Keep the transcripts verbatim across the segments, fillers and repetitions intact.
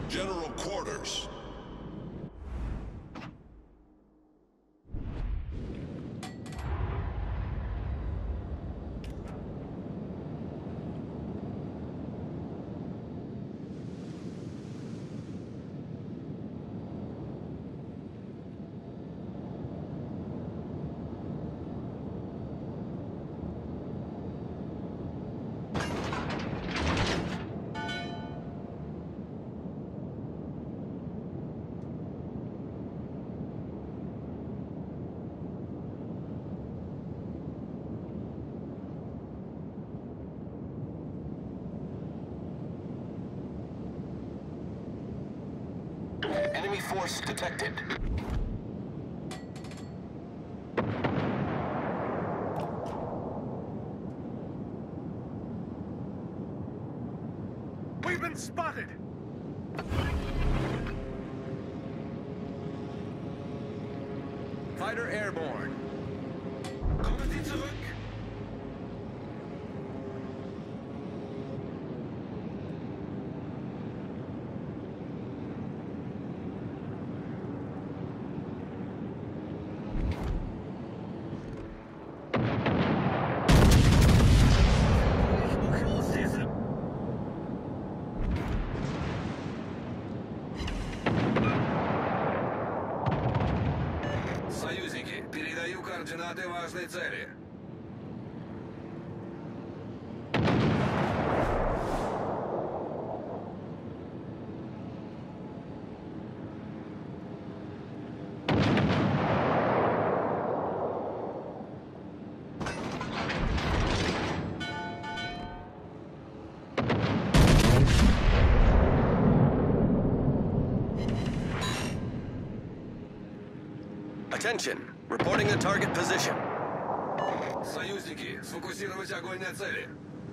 General quarters. Enemy force detected. We've been spotted! Fighter airborne. Kommen Sie zurück! Союзники, передаю координаты важной цели. Attention! Reporting the target position. Союзники, сфокусировать огонь на цели.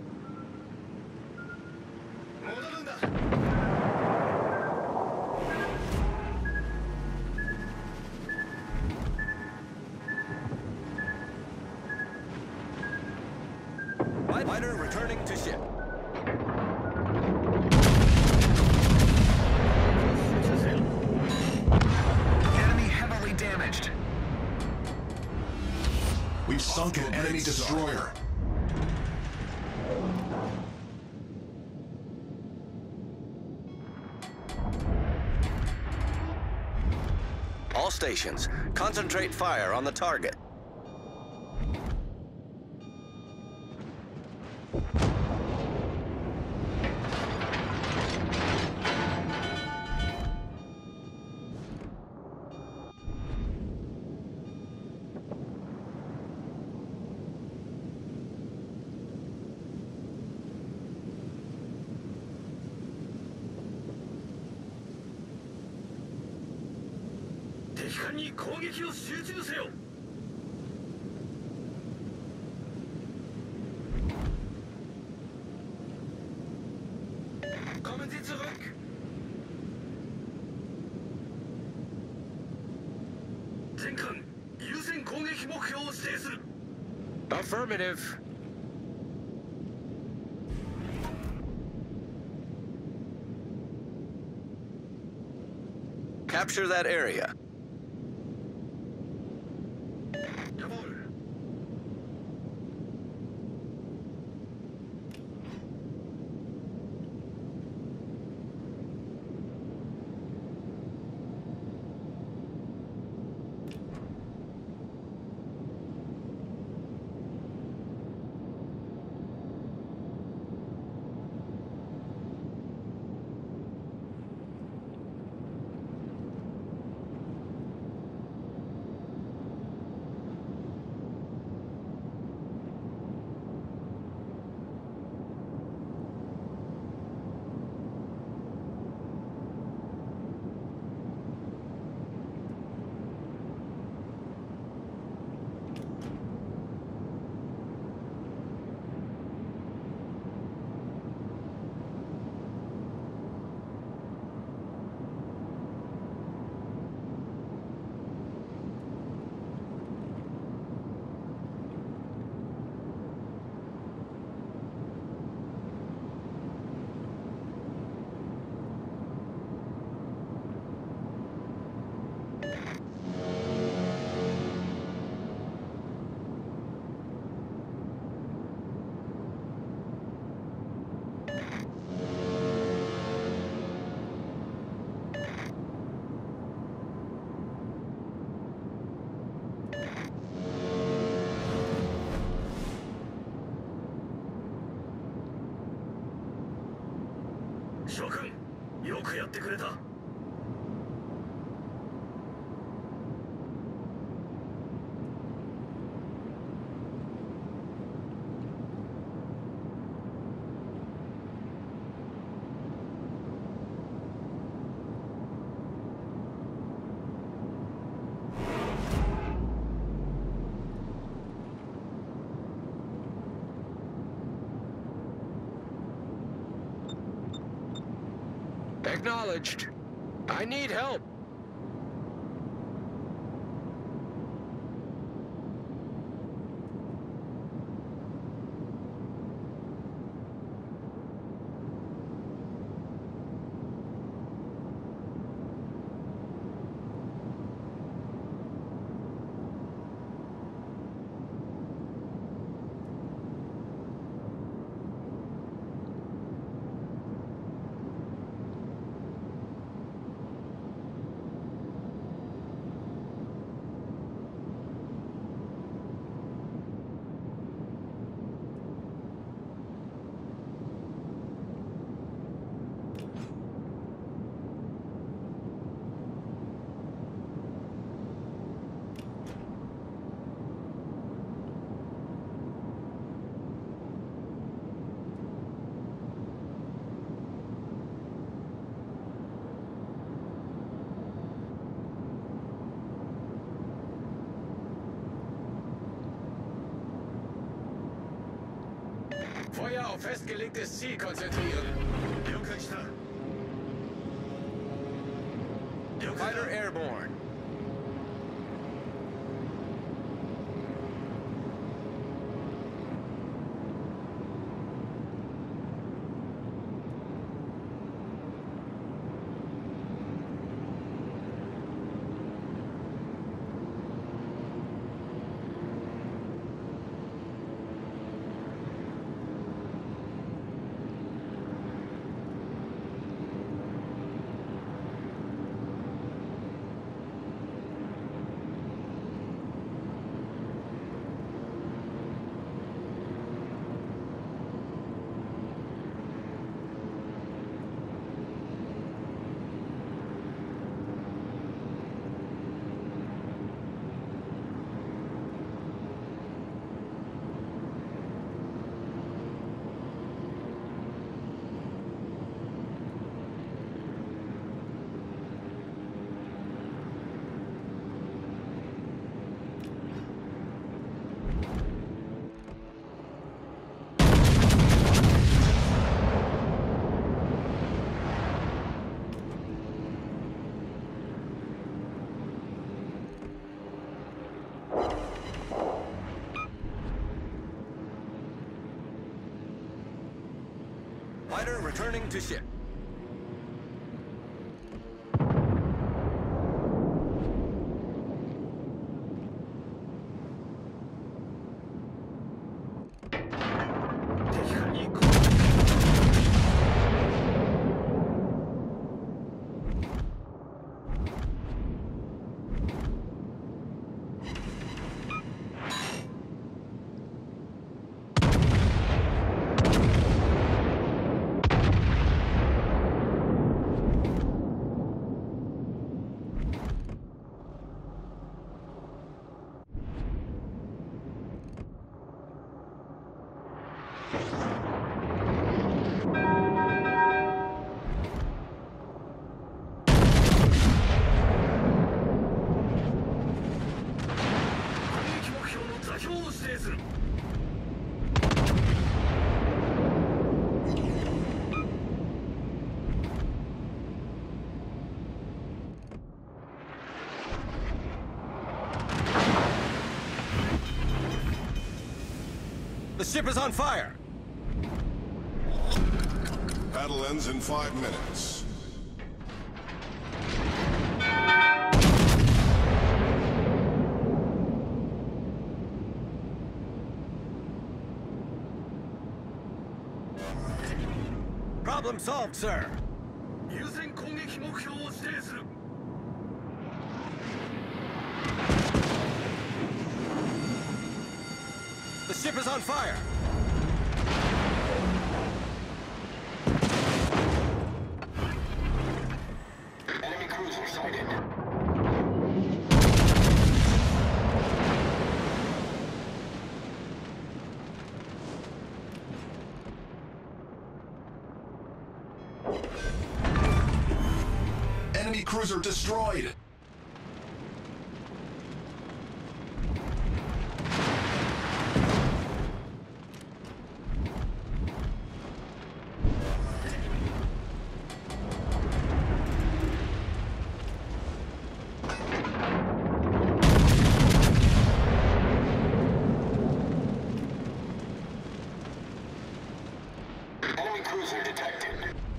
Fighter returning to ship. Enemy heavily damaged. We've sunk an enemy destroyer. All stations, concentrate fire on the target. Kommen Sie zurück! Affirmative. Capture that area. くやってくれた。 Acknowledged. I need help. Feuer auf festgelegtes Ziel konzentrieren. Fighter airborne. Fighter returning to ship. The ship is on fire! Battle ends in five minutes. Problem solved, sir. 優先攻撃目標を指定する。 The ship is on fire! Enemy cruiser destroyed. Enemy cruiser detected.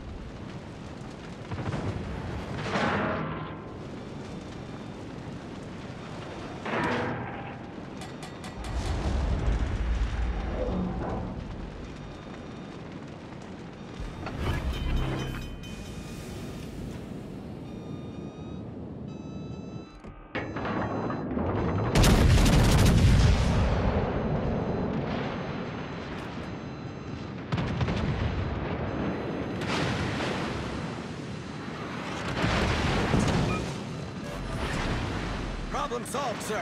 Problem solved, sir.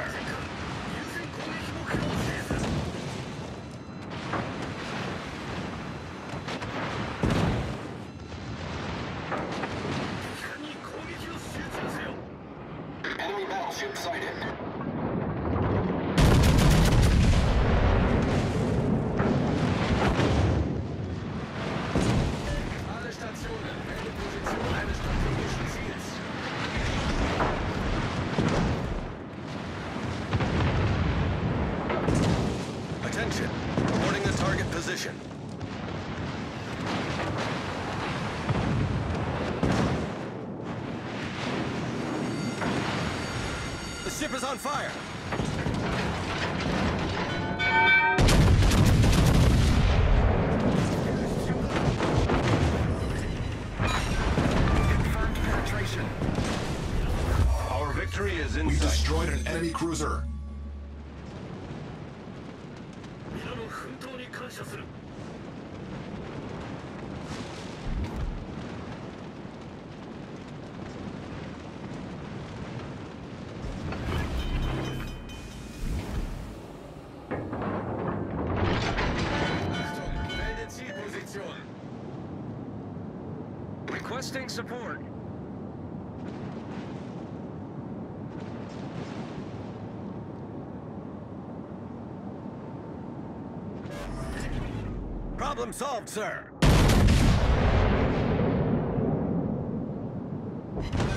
Enemy battleship sighted. Alle Stationen, melde Position eines strategischen Ziels. Attention. Reporting the target position. The ship is on fire. Confirmed penetration. Our victory is in We've sight. Destroyed an enemy cruiser. Melde Zielposition. Requesting support. Problem solved, sir.